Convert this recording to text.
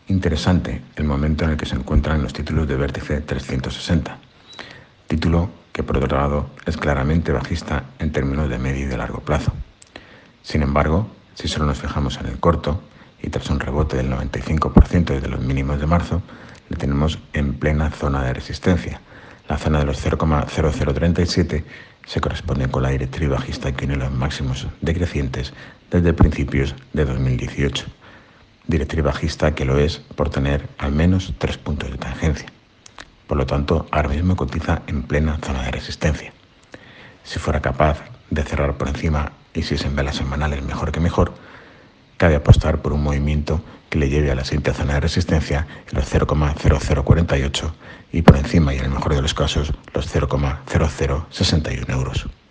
Interesante el momento en el que se encuentran los títulos de vértice 360, título que por otro lado es claramente bajista en términos de medio y de largo plazo. Sin embargo, si solo nos fijamos en el corto y tras un rebote del 95% desde los mínimos de marzo, le tenemos en plena zona de resistencia. La zona de los 0,0037 se corresponde con la directriz bajista que une los máximos decrecientes desde principios de 2018. Directriz bajista que lo es por tener al menos 3 puntos de tangencia. Por lo tanto, ahora mismo cotiza en plena zona de resistencia. Si fuera capaz de cerrar por encima y si es en velas semanales mejor que mejor, cabe apostar por un movimiento que le lleve a la siguiente zona de resistencia en los 0,0048 y por encima y en el mejor de los casos los 0,0061 euros.